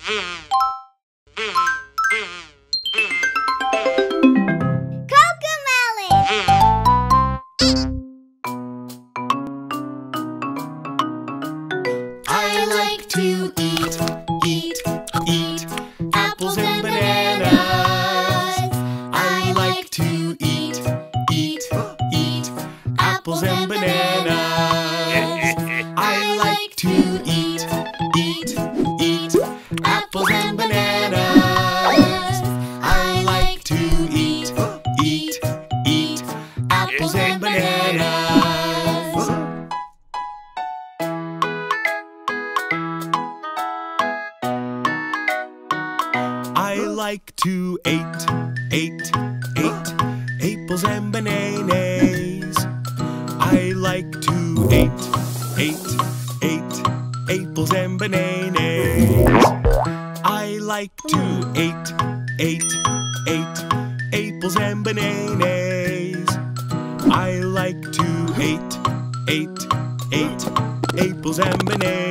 I like to eat apples and bananas. I like to eat apples and bananas. I like to eat apples and bananas. I like to eat apples and bananas. I like to eat apples and bananas. I like to eat apples and bananas. I like to eat apples and bananas. I like to eat apples and bananas.